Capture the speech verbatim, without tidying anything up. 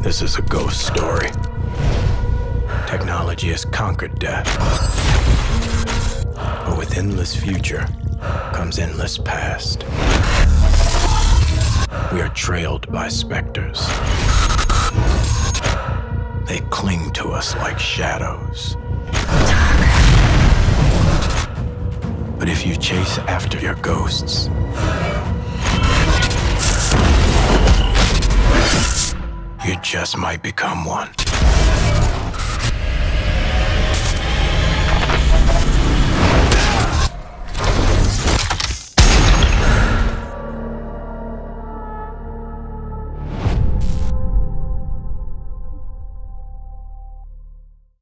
This is a ghost story. Technology has conquered death. But with endless future comes endless past. We are trailed by specters. They cling to us like shadows. But if you chase after your ghosts, you just might become one.